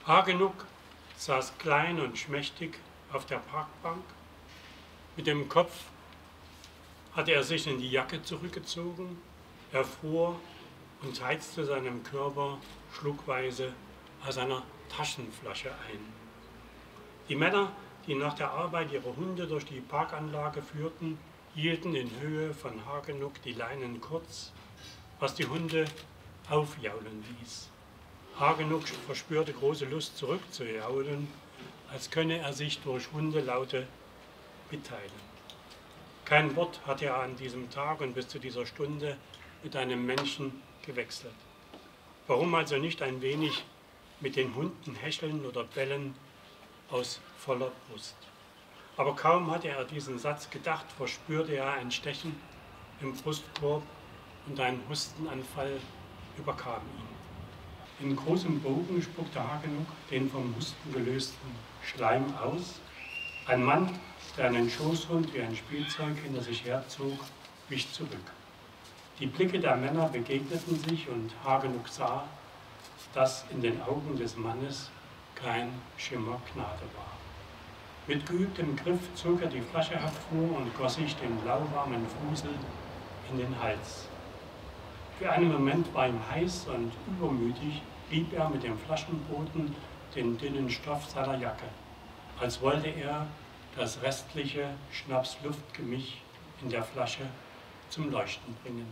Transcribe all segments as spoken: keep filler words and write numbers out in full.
Hagenuk saß klein und schmächtig auf der Parkbank. Mit dem Kopf hatte er sich in die Jacke zurückgezogen, erfror und heizte seinem Körper schluckweise aus einer Taschenflasche ein. Die Männer, die nach der Arbeit ihre Hunde durch die Parkanlage führten, hielten in Höhe von Hagenuk die Leinen kurz, was die Hunde aufjaulen ließ. Hagenuk verspürte große Lust zurückzujaulen, als könne er sich durch Hundelaute mitteilen. Kein Wort hatte er an diesem Tag und bis zu dieser Stunde mit einem Menschen gewechselt. Warum also nicht ein wenig mit den Hunden hecheln oder bellen aus voller Brust? Aber kaum hatte er diesen Satz gedacht, verspürte er ein Stechen im Brustkorb und ein Hustenanfall überkam ihn. In großem Bogen spuckte Hagenuk den vom Husten gelösten Schleim aus. Ein Mann, der einen Schoßhund wie ein Spielzeug hinter sich herzog, wich zurück. Die Blicke der Männer begegneten sich und Hagenuk sah, dass in den Augen des Mannes kein Schimmer Gnade war. Mit geübtem Griff zog er die Flasche hervor und goss sich den lauwarmen Fusel in den Hals. Für einen Moment war ihm heiß und übermütig rieb er mit dem Flaschenboden den dünnen Stoff seiner Jacke, als wollte er das restliche Schnaps-Luft-Gemisch in der Flasche zum Leuchten bringen.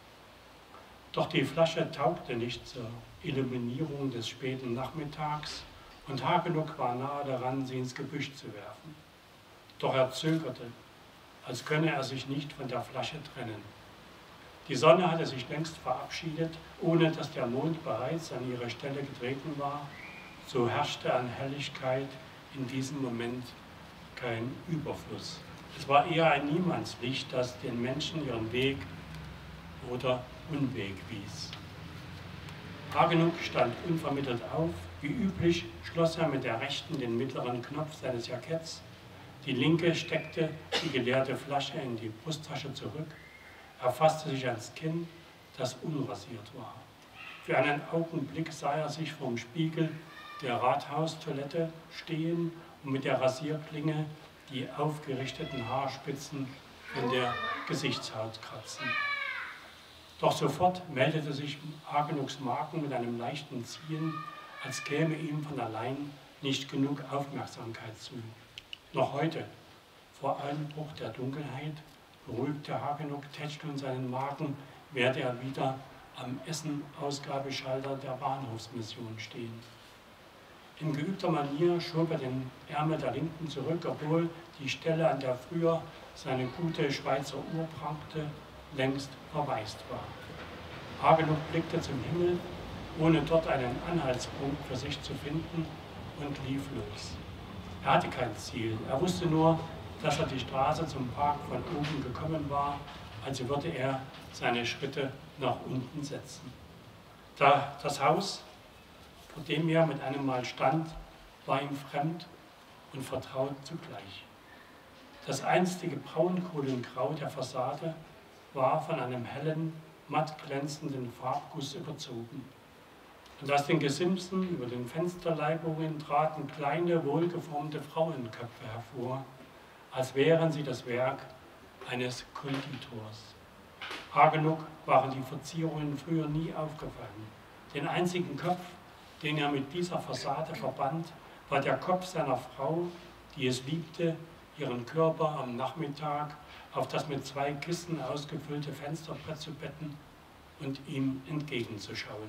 Doch die Flasche taugte nicht zur Illuminierung des späten Nachmittags und Hagenuk war nahe daran, sie ins Gebüsch zu werfen. Doch er zögerte, als könne er sich nicht von der Flasche trennen. Die Sonne hatte sich längst verabschiedet, ohne dass der Mond bereits an ihre Stelle getreten war. So herrschte an Helligkeit in diesem Moment kein Überfluss. Es war eher ein Niemandslicht, das den Menschen ihren Weg oder Unweg wies. Hagenuk stand unvermittelt auf. Wie üblich schloss er mit der rechten den mittleren Knopf seines Jacketts. Die linke steckte die geleerte Flasche in die Brusttasche zurück. Er fasste sich ans Kinn, das unrasiert war. Für einen Augenblick sah er sich vorm Spiegel der Rathaustoilette stehen und mit der Rasierklinge die aufgerichteten Haarspitzen von der Gesichtshaut kratzen. Doch sofort meldete sich Hagenuks Magen mit einem leichten Ziehen, als käme ihm von allein nicht genug Aufmerksamkeit zu. Noch heute, vor Einbruch der Dunkelheit, beruhigte Hagenuk Tätscheln seinen Magen, werde er wieder am Essen-Ausgabeschalter der Bahnhofsmission stehen. In geübter Manier schob er den Ärmel der Linken zurück, obwohl die Stelle, an der früher seine gute Schweizer Uhr prangte, längst verwaist war. Hagenuk blickte zum Himmel, ohne dort einen Anhaltspunkt für sich zu finden, und lief los. Er hatte kein Ziel, er wusste nur, dass er die Straße zum Park von oben gekommen war, also würde er seine Schritte nach unten setzen. Da das Haus, vor dem er mit einem Mal stand, war ihm fremd und vertraut zugleich. Das einstige Braunkohlengrau der Fassade war von einem hellen, matt glänzenden Farbguss überzogen. Und aus den Gesimsen über den Fensterleibungen traten kleine, wohlgeformte Frauenköpfe hervor, als wären sie das Werk eines Konditors. Hagenuk waren die Verzierungen früher nie aufgefallen. Den einzigen Kopf, den er mit dieser Fassade verband, war der Kopf seiner Frau, die es liebte, ihren Körper am Nachmittag auf das mit zwei Kissen ausgefüllte Fensterbrett zu betten und ihm entgegenzuschauen.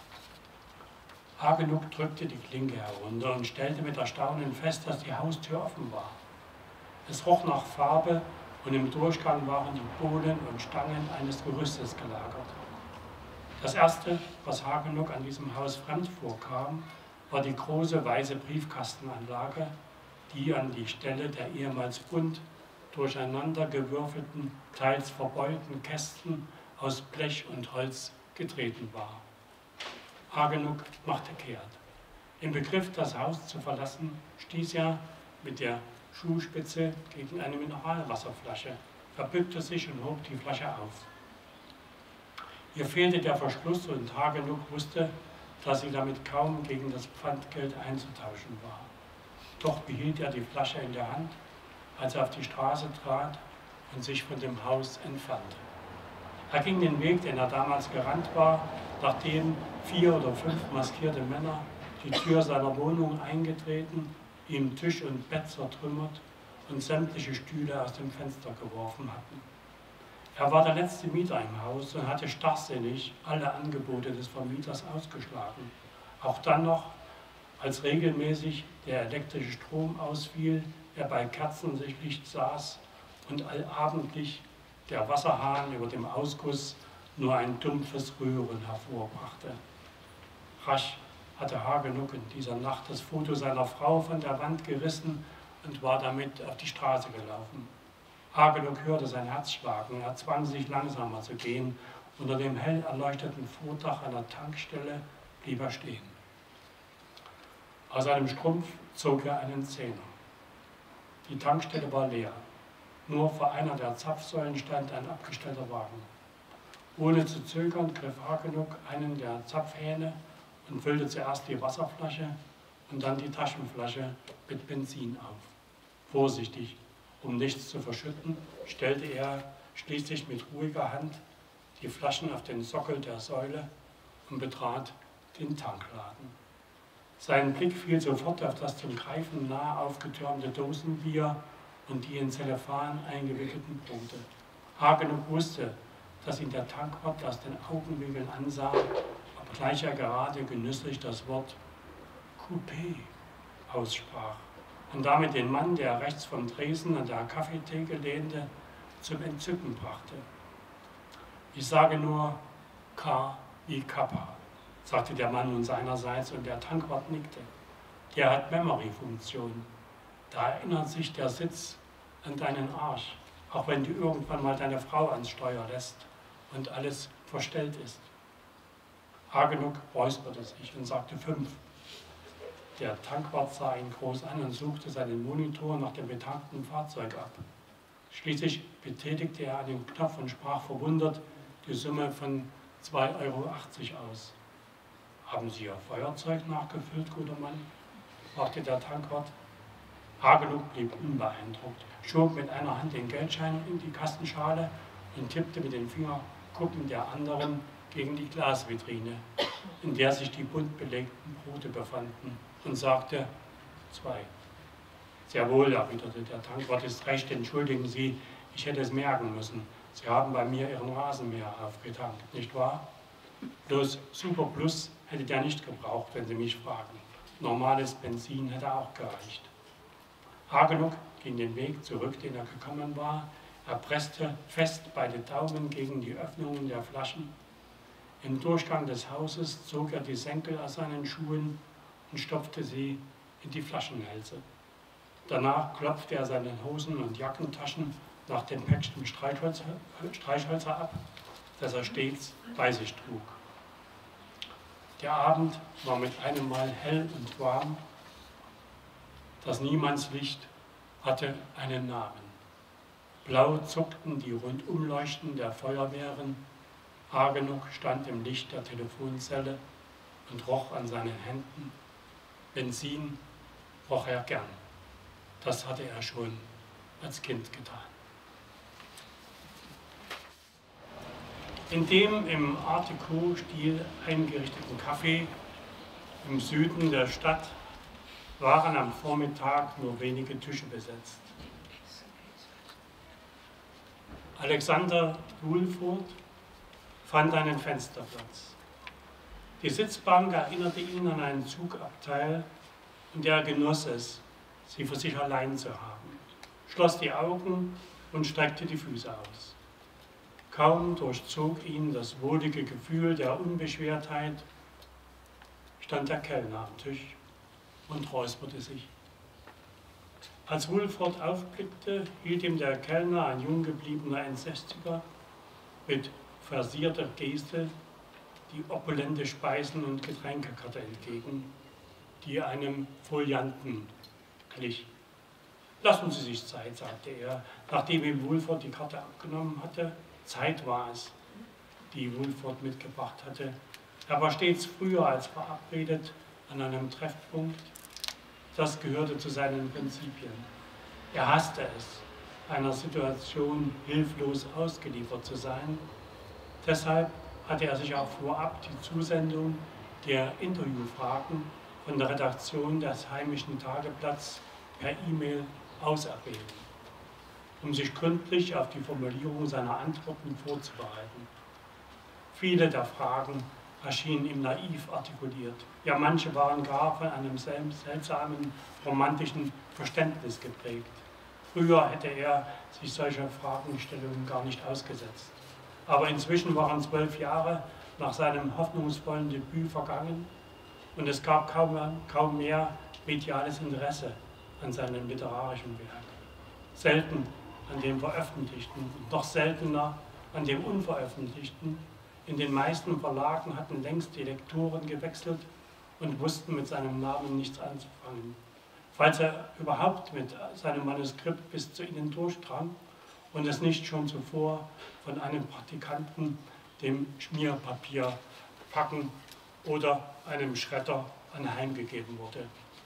Hagenuk drückte die Klinke herunter und stellte mit Erstaunen fest, dass die Haustür offen war. Es roch nach Farbe und im Durchgang waren die Bohlen und Stangen eines Gerüstes gelagert. Das Erste, was Hagenuk an diesem Haus fremd vorkam, war die große weiße Briefkastenanlage, die an die Stelle der ehemals bunt durcheinandergewürfelten, teils verbeulten Kästen aus Blech und Holz getreten war. Hagenuk machte kehrt. Im Begriff, das Haus zu verlassen, stieß er mit der Schuhspitze gegen eine Mineralwasserflasche, verbückte sich und hob die Flasche auf. Ihr fehlte der Verschluss und Hagenuk wusste, dass sie damit kaum gegen das Pfandgeld einzutauschen war. Doch behielt er die Flasche in der Hand, als er auf die Straße trat und sich von dem Haus entfernte. Er ging den Weg, den er damals gerannt war, nachdem vier oder fünf maskierte Männer die Tür seiner Wohnung eingetreten, ihm Tisch und Bett zertrümmert und sämtliche Stühle aus dem Fenster geworfen hatten. Er war der letzte Mieter im Haus und hatte starrsinnig alle Angebote des Vermieters ausgeschlagen. Auch dann noch, als regelmäßig der elektrische Strom ausfiel, er bei Kerzenlicht saß und allabendlich der Wasserhahn über dem Ausguss nur ein dumpfes Rühren hervorbrachte. Rasch hatte Hagenuck in dieser Nacht das Foto seiner Frau von der Wand gerissen und war damit auf die Straße gelaufen. Hagenuck hörte sein Herz schlagen, er zwang sich langsamer zu gehen. Unter dem hell erleuchteten Vordach einer Tankstelle blieb er stehen. Aus seinem Strumpf zog er einen Zehner. Die Tankstelle war leer. Nur vor einer der Zapfsäulen stand ein abgestellter Wagen. Ohne zu zögern griff Hagenuck einen der Zapfhähne und füllte zuerst die Wasserflasche und dann die Taschenflasche mit Benzin auf. Vorsichtig, um nichts zu verschütten, stellte er schließlich mit ruhiger Hand die Flaschen auf den Sockel der Säule und betrat den Tankladen. Sein Blick fiel sofort auf das zum Greifen nah aufgetürmte Dosenbier und die in Zellophan eingewickelten Brote. Hagenuck wusste, dass ihn der Tankwart aus den Augenwinkeln ansah, obgleich er gerade genüsslich das Wort Coupé aussprach und damit den Mann, der rechts vom Tresen an der Kaffeetheke lehnte, zum Entzücken brachte. Ich sage nur K wie Kappa, sagte der Mann nun seinerseits und der Tankwart nickte. Der hat Memory-Funktion. Da erinnert sich der Sitz an deinen Arsch, auch wenn du irgendwann mal deine Frau ans Steuer lässt und alles verstellt ist. Hagenuck räusperte sich und sagte fünf. Der Tankwart sah ihn groß an und suchte seinen Monitor nach dem betankten Fahrzeug ab. Schließlich betätigte er einen Knopf und sprach verwundert die Summe von zwei Euro achtzig aus. Haben Sie Ihr Feuerzeug nachgefüllt, guter Mann? Fragte der Tankwart. Hagenuck blieb unbeeindruckt, schob mit einer Hand den Geldschein in die Kassenschale und tippte mit den Fingerkuppen der anderen gegen die Glasvitrine, in der sich die bunt belegten Brote befanden, und sagte, zwei. Sehr wohl, erwiderte der Tankwart, ist recht, entschuldigen Sie, ich hätte es merken müssen. Sie haben bei mir Ihren Rasenmäher aufgetankt, nicht wahr? Bloß Super Plus hätte der nicht gebraucht, wenn Sie mich fragen. Normales Benzin hätte auch gereicht. Hagenuck ging den Weg zurück, den er gekommen war. Er presste fest beide Daumen gegen die Öffnungen der Flaschen. Im Durchgang des Hauses zog er die Senkel aus seinen Schuhen und stopfte sie in die Flaschenhälse. Danach klopfte er seine Hosen- und Jackentaschen nach dem Päckchen Streichhölzer, Streichhölzer ab, das er stets bei sich trug. Der Abend war mit einem Mal hell und warm. Das Niemandslicht hatte einen Namen. Blau zuckten die Rundumleuchten der Feuerwehren. Hagenuck stand im Licht der Telefonzelle und roch an seinen Händen. Benzin roch er gern. Das hatte er schon als Kind getan. In dem im Art Deco-Stil eingerichteten Café im Süden der Stadt waren am Vormittag nur wenige Tische besetzt. Alexander Woolford fand einen Fensterplatz. Die Sitzbank erinnerte ihn an einen Zugabteil und er genoss es, sie für sich allein zu haben, schloss die Augen und streckte die Füße aus. Kaum durchzog ihn das wohlige Gefühl der Unbeschwertheit, stand der Kellner am Tisch und räusperte sich. Als Woolford aufblickte, hielt ihm der Kellner, ein jung gebliebener Endsechziger, mit versierter Geste die opulente Speisen- und Getränkekarte entgegen, die einem Folianten glich. Lassen Sie sich Zeit, sagte er, nachdem ihm Woolford die Karte abgenommen hatte. Zeit war es, die Woolford mitgebracht hatte. Er war stets früher als verabredet an einem Treffpunkt. Das gehörte zu seinen Prinzipien. Er hasste es, einer Situation hilflos ausgeliefert zu sein. Deshalb hatte er sich auch vorab die Zusendung der Interviewfragen von der Redaktion des heimischen Tageblatts per E-Mail auserwählt, um sich gründlich auf die Formulierung seiner Antworten vorzubereiten. Viele der Fragen erschienen ihm naiv artikuliert. Ja, manche waren gar von einem seltsamen romantischen Verständnis geprägt. Früher hätte er sich solcher Fragestellungen gar nicht ausgesetzt. Aber inzwischen waren zwölf Jahre nach seinem hoffnungsvollen Debüt vergangen und es gab kaum, kaum mehr mediales Interesse an seinem literarischen Werk. Selten an dem Veröffentlichten und noch seltener an dem Unveröffentlichten. In den meisten Verlagen hatten längst die Lektoren gewechselt und wussten mit seinem Namen nichts anzufangen. Falls er überhaupt mit seinem Manuskript bis zu ihnen durchdrang und es nicht schon zuvor von einem Praktikanten dem Schmierpapier packen oder einem Schredder anheimgegeben wurde.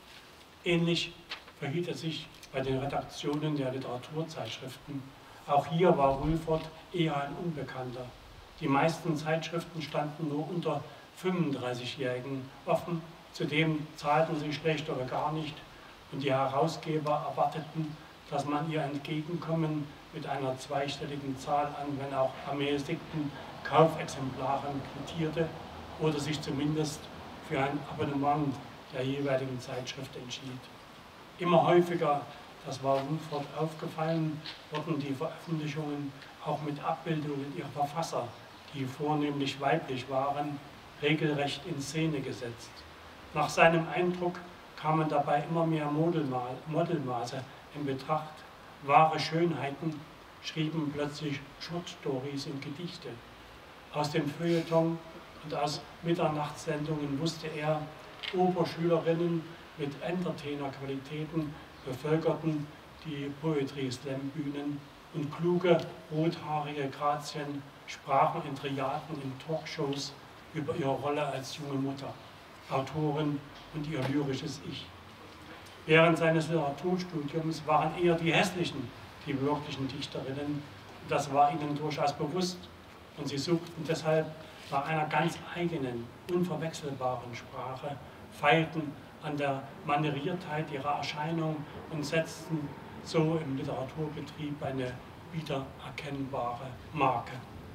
Ähnlich verhielt es sich bei den Redaktionen der Literaturzeitschriften. Auch hier war Wohlford eher ein Unbekannter. Die meisten Zeitschriften standen nur unter fünfunddreißigjährigen offen, zudem zahlten sie schlecht oder gar nicht und die Herausgeber erwarteten, dass man ihr Entgegenkommen mit einer zweistelligen Zahl an, wenn auch ermäßigten Kaufexemplaren quittierte oder sich zumindest für ein Abonnement der jeweiligen Zeitschrift entschied. Immer häufiger, das war Wohlford aufgefallen, wurden die Veröffentlichungen auch mit Abbildungen ihrer Verfasser, die vornehmlich weiblich waren, regelrecht in Szene gesetzt. Nach seinem Eindruck kamen dabei immer mehr Modelmaße in Betracht. Wahre Schönheiten schrieben plötzlich Short-Stories und Gedichte. Aus dem Feuilleton und aus Mitternachtssendungen wusste er, Oberschülerinnen mit Entertainer-Qualitäten bevölkerten die Poetry-Slam-Bühnen und kluge, rothaarige Grazien sprachen in Triaden in Talkshows über ihre Rolle als junge Mutter, Autorin und ihr lyrisches Ich. Während seines Literaturstudiums waren eher die hässlichen die wirklichen Dichterinnen, und das war ihnen durchaus bewusst, und sie suchten deshalb nach einer ganz eigenen, unverwechselbaren Sprache, feilten an der Manieriertheit ihrer Erscheinung und setzten so im Literaturbetrieb eine wiedererkennbare Marke.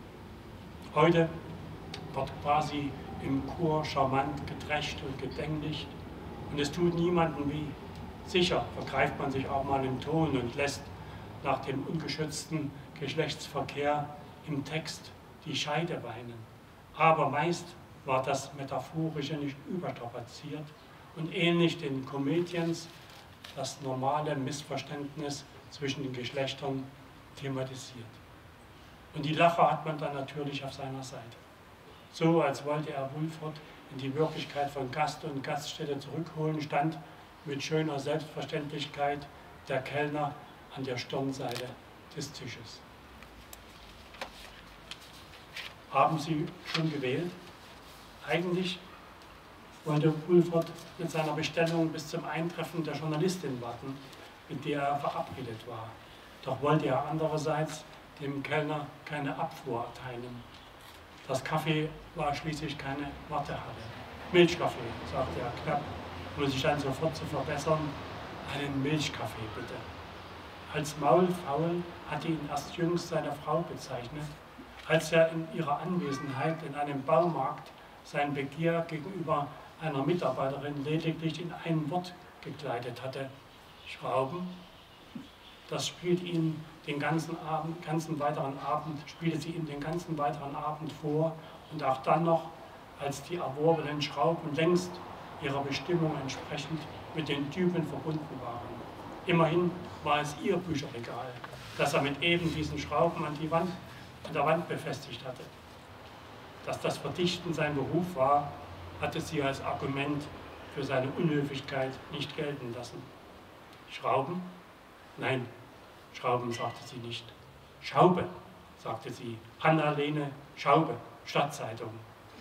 Heute wird quasi im Chor charmant gedrescht und gedänglicht und es tut niemandem weh. Sicher vergreift man sich auch mal im Ton und lässt nach dem ungeschützten Geschlechtsverkehr im Text die Scheide weinen. Aber meist war das Metaphorische nicht überstrapaziert und ähnlich den Comedians das normale Missverständnis zwischen den Geschlechtern thematisiert. Und die Lacher hat man dann natürlich auf seiner Seite. So als wollte er Wohlford in die Wirklichkeit von Gast und Gaststätte zurückholen, stand mit schöner Selbstverständlichkeit der Kellner an der Stirnseite des Tisches. Haben Sie schon gewählt? Eigentlich wollte Wohlford mit seiner Bestellung bis zum Eintreffen der Journalistin warten, mit der er verabredet war. Doch wollte er andererseits dem Kellner keine Abfuhr erteilen. Das Kaffee war schließlich keine Wartehalle. Milchkaffee, sagte er knapp, um sich dann sofort zu verbessern. Einen Milchkaffee bitte. Als maulfaul hatte ihn erst jüngst seine Frau bezeichnet, als er in ihrer Anwesenheit in einem Baumarkt sein Begehr gegenüber einer Mitarbeiterin lediglich in ein Wort gekleidet hatte: Schrauben. Das spielt ihn den ganzen Abend, ganzen weiteren Abend, spielte sie ihm den ganzen weiteren Abend vor und auch dann noch, als die erworbenen Schrauben längst ihrer Bestimmung entsprechend mit den Typen verbunden waren. Immerhin war es ihr Bücherregal, das er mit eben diesen Schrauben an, die Wand, an der Wand befestigt hatte. Dass das Verdichten sein Beruf war, hatte sie als Argument für seine Unhöflichkeit nicht gelten lassen. Schrauben? Nein, Schrauben, sagte sie nicht. Schaube, sagte sie. Anna-Lene Schaube, Stadtzeitung.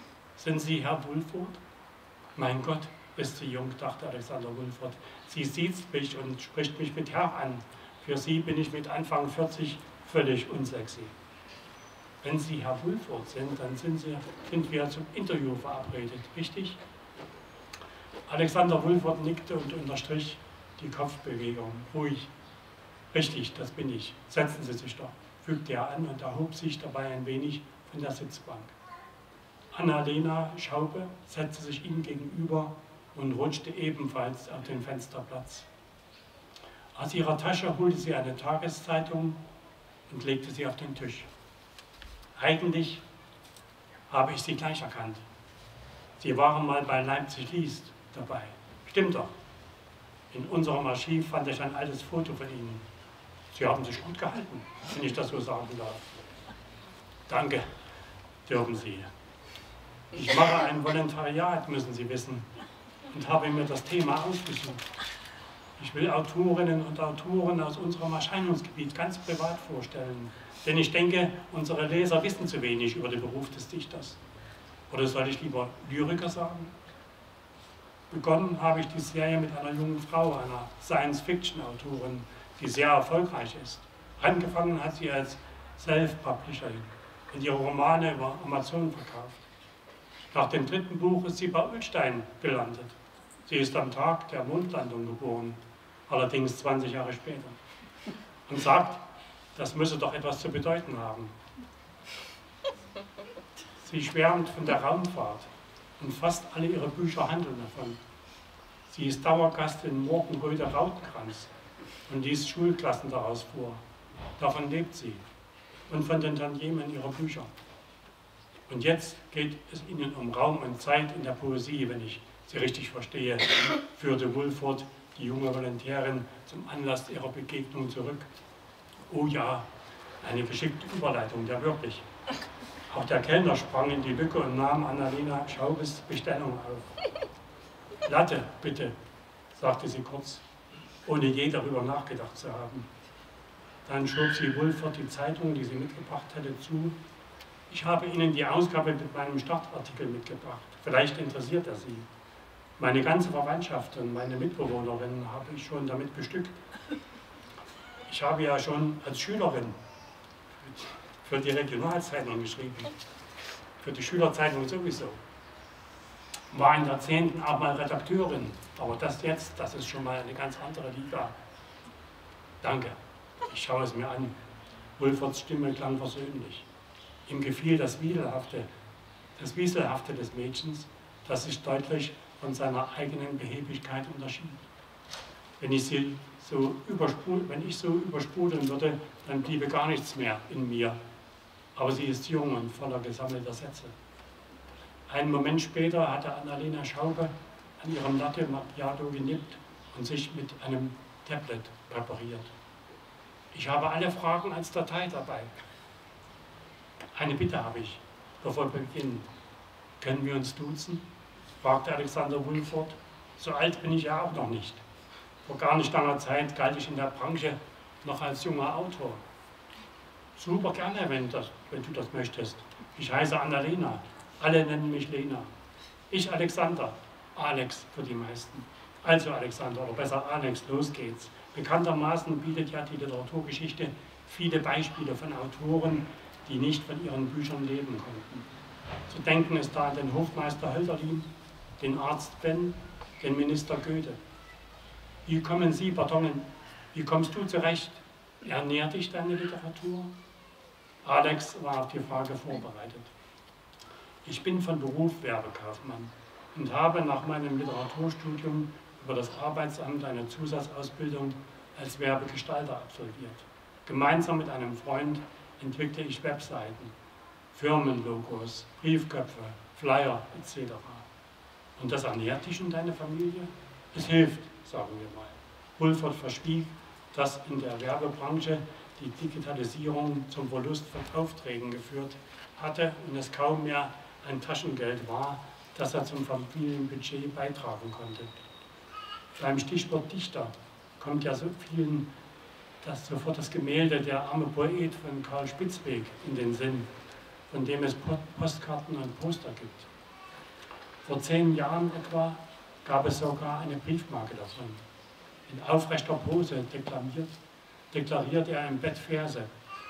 Sind Sie Herr Wulford? Mein Gott, ist sie jung, dachte Alexander Wulford. Sie sieht mich und spricht mich mit Herr an. Für sie bin ich mit Anfang vierzig völlig unsexy. Wenn Sie Herr Wulford sind, dann sind, sie, sind wir zum Interview verabredet, richtig? Alexander Wulford nickte und unterstrich die Kopfbewegung. Ruhig. Richtig, das bin ich. Setzen Sie sich doch, fügte er an und erhob sich dabei ein wenig von der Sitzbank. Annalena Schaube setzte sich ihm gegenüber und rutschte ebenfalls auf den Fensterplatz. Aus ihrer Tasche holte sie eine Tageszeitung und legte sie auf den Tisch. Eigentlich habe ich Sie gleich erkannt. Sie waren mal bei Leipzig liest dabei. Stimmt doch. In unserem Archiv fand ich ein altes Foto von Ihnen. Sie haben sich gut gehalten, wenn ich das so sagen darf. Danke, dürfen Sie. Ich mache ein Volontariat, müssen Sie wissen, und habe mir das Thema ausgesucht. Ich will Autorinnen und Autoren aus unserem Erscheinungsgebiet ganz privat vorstellen, denn ich denke, unsere Leser wissen zu wenig über den Beruf des Dichters. Oder soll ich lieber Lyriker sagen? Begonnen habe ich die Serie mit einer jungen Frau, einer Science-Fiction-Autorin, die sehr erfolgreich ist. Angefangen hat sie als Self-Publisherin und ihre Romane über Amazon verkauft. Nach dem dritten Buch ist sie bei Ullstein gelandet. Sie ist am Tag der Mondlandung geboren, allerdings zwanzig Jahre später, und sagt, das müsse doch etwas zu bedeuten haben. Sie schwärmt von der Raumfahrt und fast alle ihre Bücher handeln davon. Sie ist Dauergast in Morgenröder Rautkranz und liest Schulklassen daraus vor. Davon lebt sie und von den Tantiemen ihrer Bücher. Und jetzt geht es ihnen um Raum und Zeit in der Poesie, wenn ich sie richtig verstehe, führte Wulford die junge Volontärin zum Anlass ihrer Begegnung zurück. Oh ja, eine geschickte Überleitung, ja wirklich. Auch der Kellner sprang in die Lücke und nahm Annalena Schaubes Bestellung auf. Latte, bitte, sagte sie kurz, ohne je darüber nachgedacht zu haben. Dann schob sie Wulford die Zeitung, die sie mitgebracht hatte, zu. Ich habe Ihnen die Ausgabe mit meinem Startartikel mitgebracht. Vielleicht interessiert er Sie. Meine ganze Verwandtschaft und meine Mitbewohnerinnen habe ich schon damit bestückt. Ich habe ja schon als Schülerin für die Regionalzeitung geschrieben, für die Schülerzeitung sowieso. War in Jahrzehnten auch mal Redakteurin, aber das jetzt, das ist schon mal eine ganz andere Liga. Danke, ich schaue es mir an. Wulfords Stimme klang versöhnlich. Ihm gefiel das Wieselhafte, das Wieselhafte des Mädchens, das sich deutlich von seiner eigenen Behebigkeit unterschied. Wenn ich sie so übersprudeln, wenn ich so übersprudeln würde, dann bliebe gar nichts mehr in mir. Aber sie ist jung und voller gesammelter Sätze. Einen Moment später hatte Annalena Schaube an ihrem Latte Macchiato genippt und sich mit einem Tablet präpariert. Ich habe alle Fragen als Datei dabei. Eine Bitte habe ich, bevor wir beginnen. Können wir uns duzen? Fragte Alexander Wulford. So alt bin ich ja auch noch nicht. Vor gar nicht langer Zeit galt ich in der Branche noch als junger Autor. Super gerne, wenn, das, wenn du das möchtest. Ich heiße Annalena. Alle nennen mich Lena. Ich Alexander. Alex für die meisten. Also Alexander, oder besser Alex, los geht's. Bekanntermaßen bietet ja die Literaturgeschichte viele Beispiele von Autoren, die nicht von ihren Büchern leben konnten. Zu denken ist da an den Hofmeister Hölderlin, den Arzt Ben, den Minister Goethe. Wie kommen Sie, pardon, wie kommst du zurecht? Ernährt dich deine Literatur? Alex war auf die Frage vorbereitet. Ich bin von Beruf Werbekaufmann und habe nach meinem Literaturstudium über das Arbeitsamt eine Zusatzausbildung als Werbegestalter absolviert. Gemeinsam mit einem Freund entwickle ich Webseiten, Firmenlogos, Briefköpfe, Flyer et cetera. Und das ernährt dich und deine Familie? Es hilft, sagen wir mal. Wulford verschwieg, dass in der Werbebranche die Digitalisierung zum Verlust von Aufträgen geführt hatte und es kaum mehr ein Taschengeld war, das er zum Familienbudget beitragen konnte. Beim Stichwort Dichter kommt ja so vielen das sofort das Gemälde Der arme Poet von Karl Spitzweg in den Sinn, von dem es Postkarten und Poster gibt. Vor zehn Jahren etwa gab es sogar eine Briefmarke davon. In aufrechter Pose deklamiert, deklariert er im Bett Verse.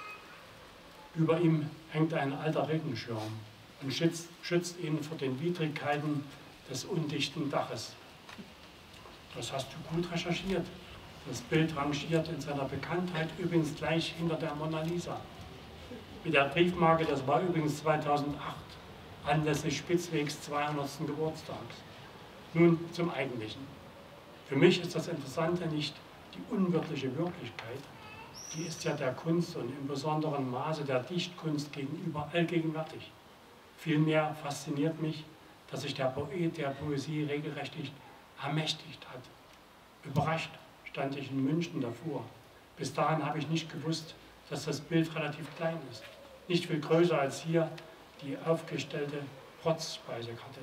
Über ihm hängt ein alter Regenschirm und schützt, schützt ihn vor den Widrigkeiten des undichten Daches. Das hast du gut recherchiert. Das Bild rangiert in seiner Bekanntheit übrigens gleich hinter der Mona Lisa. Mit der Briefmarke, das war übrigens zweitausendacht, anlässlich Spitzwegs zweihundertsten Geburtstags. Nun zum Eigentlichen. Für mich ist das Interessante nicht die unwirtliche Wirklichkeit, die ist ja der Kunst und im besonderen Maße der Dichtkunst gegenüber allgegenwärtig. Vielmehr fasziniert mich, dass sich der Poet der Poesie regelrecht ermächtigt hat. Überrascht stand ich in München davor. Bis dahin habe ich nicht gewusst, dass das Bild relativ klein ist. Nicht viel größer als hier die aufgestellte Protzspeisekarte.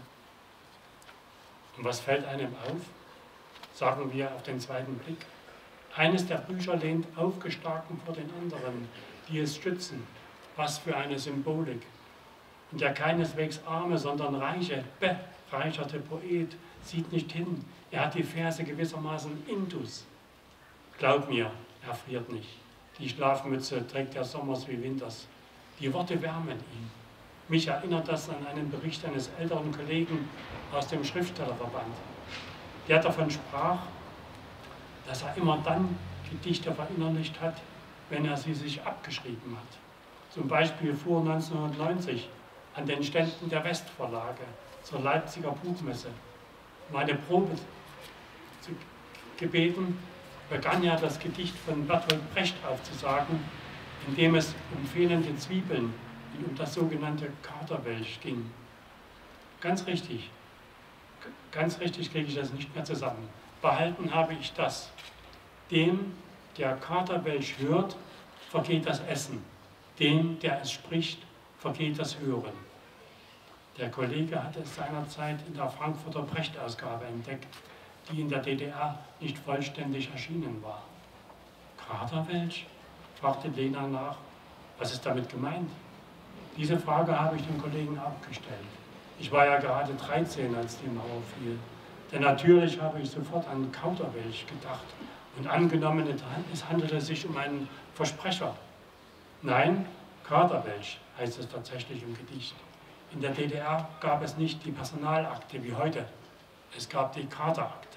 Und was fällt einem auf? Sagen wir auf den zweiten Blick. Eines der Bücher lehnt aufgeschlagen vor den anderen, die es stützen. Was für eine Symbolik. Und der keineswegs arme, sondern reiche, bereicherte Poet sieht nicht hin. Er hat die Verse gewissermaßen intus. Glaub mir, er friert nicht. Die Schlafmütze trägt er sommers wie winters. Die Worte wärmen ihn. Mich erinnert das an einen Bericht eines älteren Kollegen aus dem Schriftstellerverband, der davon sprach, dass er immer dann Gedichte verinnerlicht hat, wenn er sie sich abgeschrieben hat. Zum Beispiel fuhr neunzehnhundertneunzig an den Ständen der Westverlage zur Leipziger Buchmesse um eine Probe zu gebeten, begann er das Gedicht von Bertolt Brecht aufzusagen, in dem es um fehlende Zwiebeln und um das sogenannte Katerwelsch ging. Ganz richtig, ganz richtig kriege ich das nicht mehr zusammen. Behalten habe ich das. Dem, der Katerwelsch hört, vergeht das Essen. Dem, der es spricht, vergeht das Hören. Der Kollege hatte es seinerzeit in der Frankfurter Brecht-Ausgabe entdeckt, die in der D D R nicht vollständig erschienen war. Katerwelsch? Fragte Lena nach. Was ist damit gemeint? Diese Frage habe ich dem Kollegen auch gestellt. Ich war ja gerade dreizehn, als die Mauer fiel. Denn natürlich habe ich sofort an Kauderwelsch gedacht und angenommen, es handelte sich um einen Versprecher. Nein, Katerwelsch heißt es tatsächlich im Gedicht. In der D D R gab es nicht die Personalakte wie heute. Es gab die Katerakte.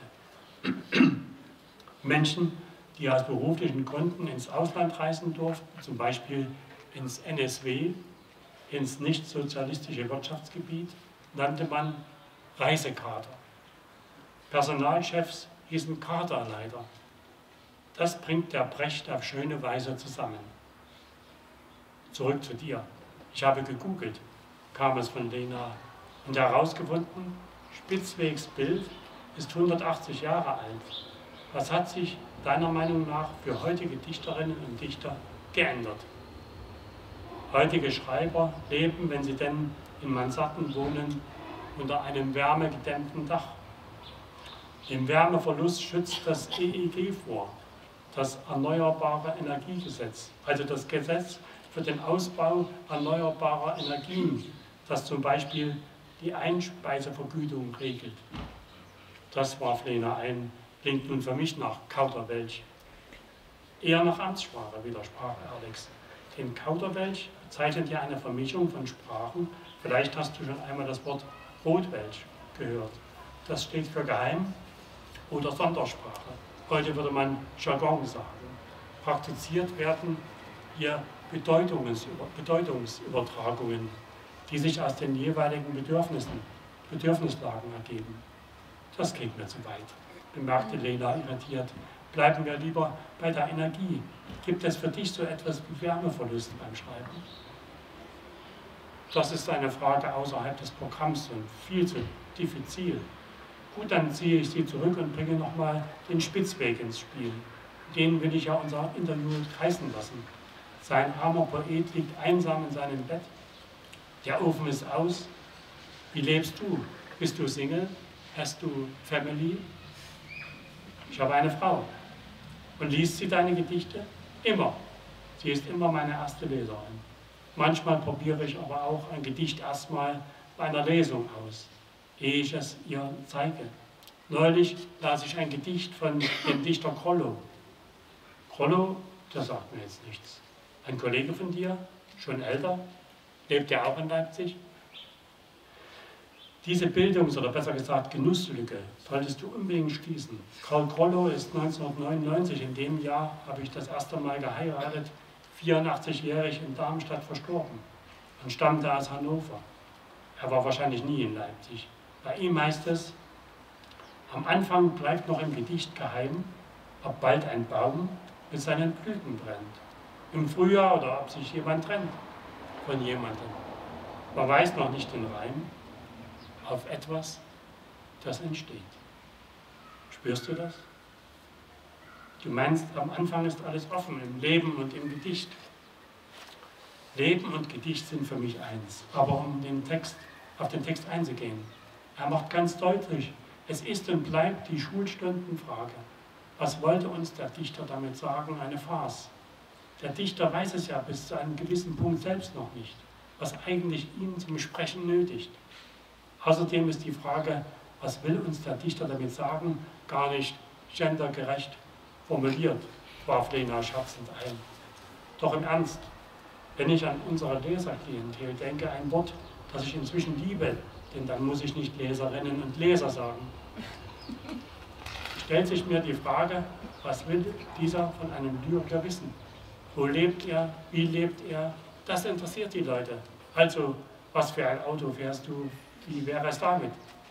Menschen, die aus beruflichen Gründen ins Ausland reisen durften, zum Beispiel ins N S W, ins nicht-sozialistische Wirtschaftsgebiet, nannte man Reisekater. Personalchefs hießen Katerleiter. Das bringt der Brecht auf schöne Weise zusammen. Zurück zu dir. Ich habe gegoogelt, kam es von Lena, und herausgefunden, Spitzwegs Bild ist hundertachtzig Jahre alt. Was hat sich deiner Meinung nach für heutige Dichterinnen und Dichter geändert? Heutige Schreiber leben, wenn sie denn in Mansarden wohnen, unter einem wärmegedämmten Dach. Dem Wärmeverlust schützt das E E G vor, das Erneuerbare Energiegesetz, also das Gesetz für den Ausbau erneuerbarer Energien, das zum Beispiel die Einspeisevergütung regelt. Das warf Lena ein, klingt nun für mich nach Kauderwelsch. Eher nach Amtssprache, widersprach Alex. Den Kauderwelsch bezeichnet ja eine Vermischung von Sprachen. Vielleicht hast du schon einmal das Wort Rotwelsch gehört. Das steht für Geheim- oder Sondersprache. Heute würde man Jargon sagen. Praktiziert werden hier Bedeutungsüber Bedeutungsübertragungen, die sich aus den jeweiligen Bedürfnissen, Bedürfnislagen ergeben. Das geht mir zu weit, bemerkte Lena irritiert. Bleiben wir lieber bei der Energie. Gibt es für dich so etwas wie Wärmeverlust beim Schreiben? Das ist eine Frage außerhalb des Programms und viel zu diffizil. Gut, dann ziehe ich sie zurück und bringe nochmal den Spitzweg ins Spiel. Den will ich ja unser Interview heißen lassen. Sein armer Poet liegt einsam in seinem Bett. Der Ofen ist aus. Wie lebst du? Bist du Single? Hast du Family? Ich habe eine Frau. Und liest sie deine Gedichte? Immer. Sie ist immer meine erste Leserin. Manchmal probiere ich aber auch ein Gedicht erstmal bei einer Lesung aus. ehe ich es ihr zeige. Neulich las ich ein Gedicht von dem Dichter Grollo. Grollo, das sagt mir jetzt nichts. Ein Kollege von dir, schon älter, lebt ja auch in Leipzig. Diese Bildungs- oder besser gesagt Genusslücke solltest du unbedingt schließen. Karl Grollo ist neunzehnhundertneunundneunzig, in dem Jahr habe ich das erste Mal geheiratet, vierundachtzigjährig in Darmstadt verstorben und stammte aus Hannover. Er war wahrscheinlich nie in Leipzig. Bei ihm heißt es, am Anfang bleibt noch im Gedicht geheim, ob bald ein Baum mit seinen Blüten brennt. Im Frühjahr oder ob sich jemand trennt von jemandem. Man weiß noch nicht den Reim auf etwas, das entsteht. Spürst du das? Du meinst, am Anfang ist alles offen, im Leben und im Gedicht. Leben und Gedicht sind für mich eins. Aber um den Text, auf den Text einzugehen, er macht ganz deutlich, es ist und bleibt die Schulstundenfrage. Was wollte uns der Dichter damit sagen? Eine Farce. Der Dichter weiß es ja bis zu einem gewissen Punkt selbst noch nicht, was eigentlich ihn zum Sprechen nötigt. Außerdem ist die Frage, was will uns der Dichter damit sagen, gar nicht gendergerecht formuliert, warf Lena scherzend ein. Doch im Ernst, wenn ich an unsere Leserklientel denke, ein Wort, das ich inzwischen liebe, denn dann muss ich nicht Leserinnen und Leser sagen, stellt sich mir die Frage, was will dieser von einem Lyriker wissen? Wo lebt er? Wie lebt er? Das interessiert die Leute. Also, was für ein Auto fährst du? Wie wäre es damit?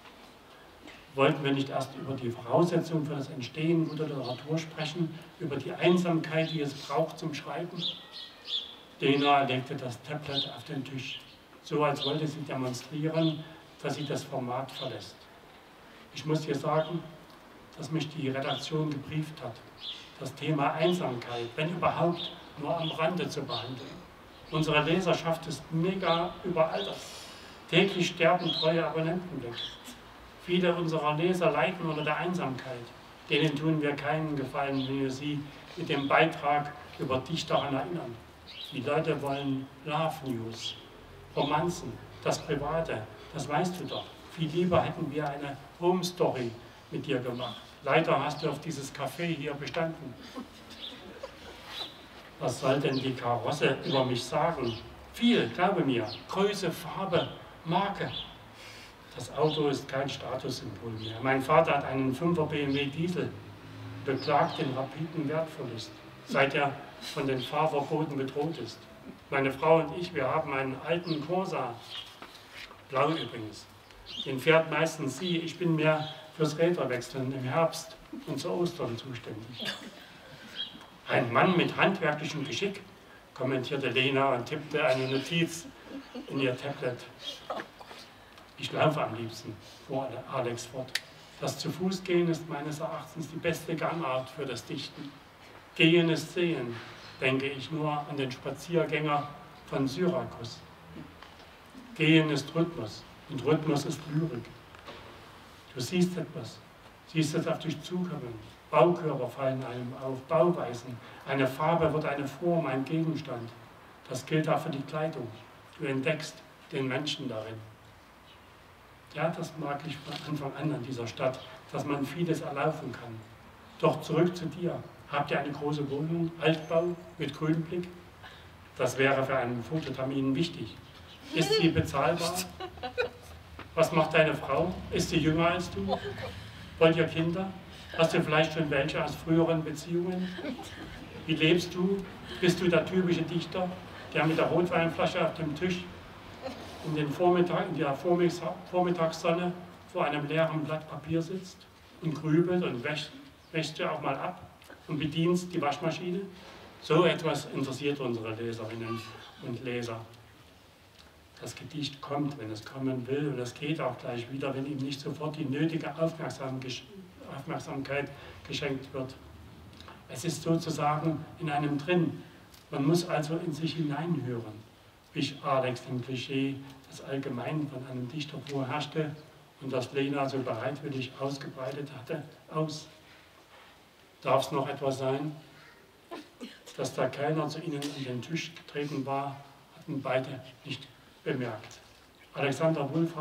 Wollten wir nicht erst über die Voraussetzungen für das Entstehen guter Literatur sprechen, über die Einsamkeit, die es braucht zum Schreiben? Lena legte das Tablet auf den Tisch, so als wollte sie demonstrieren, dass sie das Format verlässt. Ich muss dir sagen, dass mich die Redaktion gebrieft hat, das Thema Einsamkeit, wenn überhaupt, nur am Rande zu behandeln. Unsere Leserschaft ist mega überaltert. Täglich sterben treue Abonnenten weg. Viele unserer Leser leiden unter der Einsamkeit. Denen tun wir keinen Gefallen, wenn wir sie mit dem Beitrag über dich daran erinnern. Die Leute wollen Love News, Romanzen, das Private, das weißt du doch. Viel lieber hätten wir eine Home Story mit dir gemacht. Leider hast du auf dieses Café hier bestanden. Was soll denn die Karosse über mich sagen? Viel, glaube mir. Größe, Farbe, Marke. Das Auto ist kein Statussymbol mehr. Mein Vater hat einen fünfer B M W Diesel, beklagt den rapiden Wertverlust, seit er von den Fahrverboten bedroht ist. Meine Frau und ich, wir haben einen alten Corsa, blau übrigens. Den fährt meistens sie. Ich bin mehr fürs Räderwechseln im Herbst und zu Ostern zuständig. Ein Mann mit handwerklichem Geschick, kommentierte Lena und tippte eine Notiz in ihr Tablet. Ich laufe am liebsten, fuhr Alex fort. Das Zu-Fuß-Gehen ist meines Erachtens die beste Gangart für das Dichten. Gehen ist Sehen, denke ich nur an den Spaziergänger von Syrakus. Gehen ist Rhythmus und Rhythmus ist Lyrik. Du siehst etwas, siehst es auf dich zukommen. Baukörper fallen einem auf, Bauweisen. Eine Farbe wird eine Form, ein Gegenstand. Das gilt auch für die Kleidung. Du entdeckst den Menschen darin. Ja, das mag ich von Anfang an an dieser Stadt, dass man vieles erlaufen kann. Doch zurück zu dir. Habt ihr eine große Wohnung, Altbau mit Grünblick? Das wäre für einen Fototermin wichtig. Ist sie bezahlbar? Was macht deine Frau? Ist sie jünger als du? Wollt ihr Kinder? Hast du vielleicht schon welche aus früheren Beziehungen? Wie lebst du? Bist du der typische Dichter, der mit der Rotweinflasche auf dem Tisch in, den Vormittag, in der Vormittagssonne vor einem leeren Blatt Papier sitzt und grübelt und wäscht, wäscht du auch mal ab und bedienst die Waschmaschine? So etwas interessiert unsere Leserinnen und Leser. Das Gedicht kommt, wenn es kommen will, und es geht auch gleich wieder, wenn ihm nicht sofort die nötige Aufmerksamkeit geschenkt wird. Es ist sozusagen in einem drin. Man muss also in sich hineinhören, wich Alex dem Klischee, das allgemein von einem Dichter vorherrschte und das Lena so bereitwillig ausgebreitet hatte, aus. Darf es noch etwas sein? Dass der Kellner zu ihnen an den Tisch getreten war, hatten beide nicht bemerkt. Alexander Wulff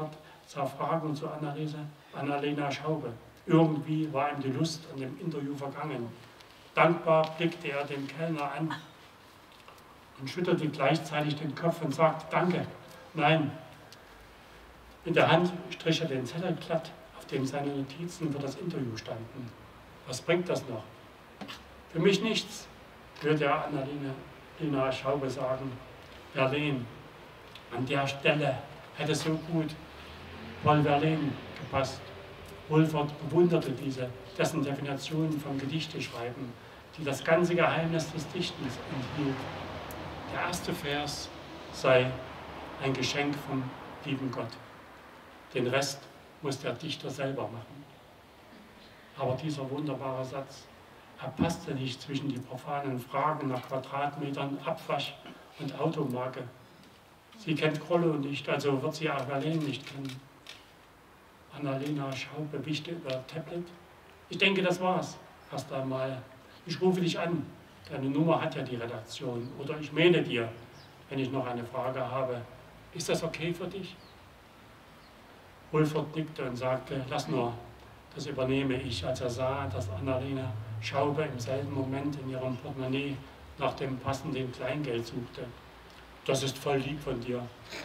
sah Fragen zu Annalena, Annalena Schaube. Irgendwie war ihm die Lust an dem Interview vergangen. Dankbar blickte er den Kellner an und schüttelte gleichzeitig den Kopf und sagte, danke, nein. In der Hand strich er den Zettel glatt, auf dem seine Notizen für das Interview standen. Was bringt das noch? Für mich nichts, hörte er Annalena Schaube sagen. Verlaine, an der Stelle hätte so gut Paul Verlaine gepasst. Wohlfahrt bewunderte diese, dessen Definition vom Gedichteschreiben, die das ganze Geheimnis des Dichtens enthielt. Der erste Vers sei ein Geschenk vom lieben Gott. Den Rest muss der Dichter selber machen. Aber dieser wunderbare Satz, er passte nicht zwischen die profanen Fragen nach Quadratmetern, Abwasch und Automarke. Sie kennt Grollo nicht, also wird sie auch Verlaine nicht kennen. Annalena Schaube wichte über Tablet. Ich denke, das war's. Erst einmal. Ich rufe dich an. Deine Nummer hat ja die Redaktion. Oder ich maile dir, wenn ich noch eine Frage habe. Ist das okay für dich? Wohlfahrt nickte und sagte, lass nur, das übernehme ich, als er sah, dass Annalena Schaube im selben Moment in ihrem Portemonnaie nach dem passenden Kleingeld suchte. Das ist voll lieb von dir.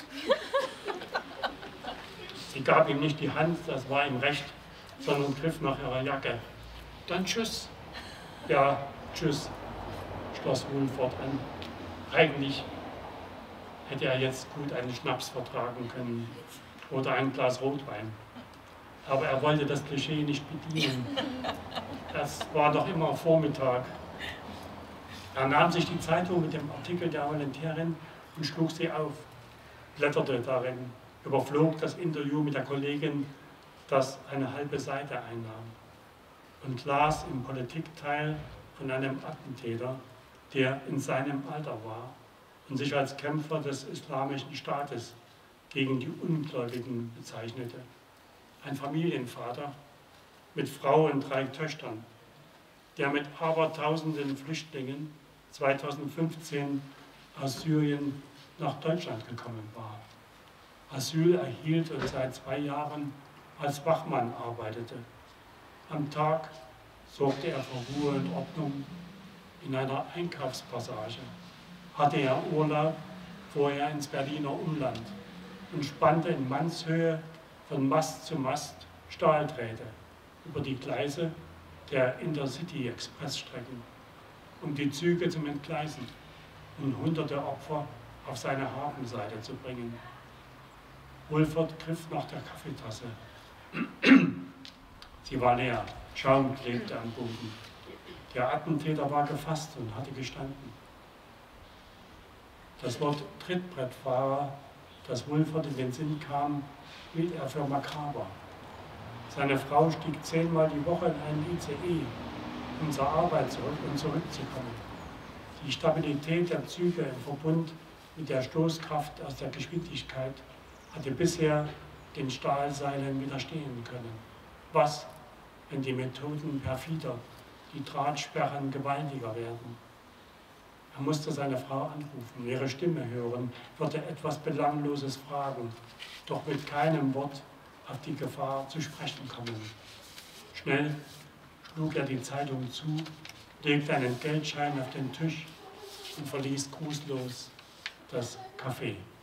Sie gab ihm nicht die Hand, das war ihm recht, sondern griff nach ihrer Jacke. Dann tschüss. Ja, tschüss, schloss Wohlfahrt an. Eigentlich hätte er jetzt gut einen Schnaps vertragen können oder ein Glas Rotwein. Aber er wollte das Klischee nicht bedienen. Es war doch immer Vormittag. Er nahm sich die Zeitung mit dem Artikel der Volontärin und schlug sie auf, blätterte darin, überflog das Interview mit der Kollegin, das eine halbe Seite einnahm, und las im Politikteil von einem Attentäter, der in seinem Alter war und sich als Kämpfer des Islamischen Staates gegen die Ungläubigen bezeichnete. Ein Familienvater mit Frau und drei Töchtern, der mit abertausenden Flüchtlingen zweitausendfünfzehn aus Syrien nach Deutschland gekommen war. Asyl erhielt und seit zwei Jahren als Wachmann arbeitete. Am Tag sorgte er für Ruhe und Ordnung in einer Einkaufspassage, hatte er Urlaub vorher ins Berliner Umland und spannte in Mannshöhe von Mast zu Mast Stahldrähte über die Gleise der Intercity-Expressstrecken, um die Züge zu entgleisen und hunderte Opfer auf seine Habenseite zu bringen. Wohlfahrt griff nach der Kaffeetasse. Sie war leer, Schaum klebte am Boden. Der Attentäter war gefasst und hatte gestanden. Das Wort Trittbrettfahrer, das Wohlfahrt in den Sinn kam, hielt er für makaber. Seine Frau stieg zehnmal die Woche in einen I C E, um zur Arbeit zurück und zurückzukommen. Die Stabilität der Züge im Verbund mit der Stoßkraft aus der Geschwindigkeit hatte bisher den Stahlseilen widerstehen können. Was, wenn die Methoden perfider, die Drahtsperren gewaltiger werden? Er musste seine Frau anrufen, ihre Stimme hören, würde etwas Belangloses fragen, doch mit keinem Wort auf die Gefahr zu sprechen kommen. Schnell schlug er die Zeitung zu, legte einen Geldschein auf den Tisch und verließ grußlos das Café.